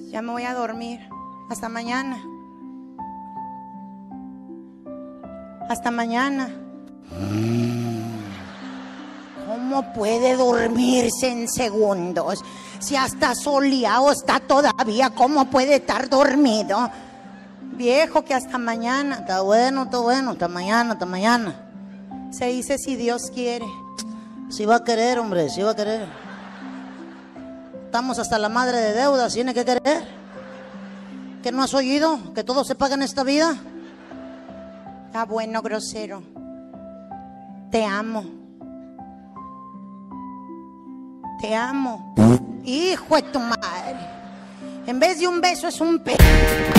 Ya me voy a dormir. Hasta mañana. Hasta mañana. ¿Cómo puede dormirse en segundos? Si hasta soleado está todavía, ¿cómo puede estar dormido? Viejo, que hasta mañana. Está bueno, hasta mañana, hasta mañana. Se dice si Dios quiere. Sí va a querer, hombre, sí va a querer. Estamos hasta la madre de deudas, tiene que querer. ¿Que no has oído? ¿Que todo se paga en esta vida? Ah, bueno, grosero. Te amo. Te amo. Hijo de tu madre. En vez de un beso es un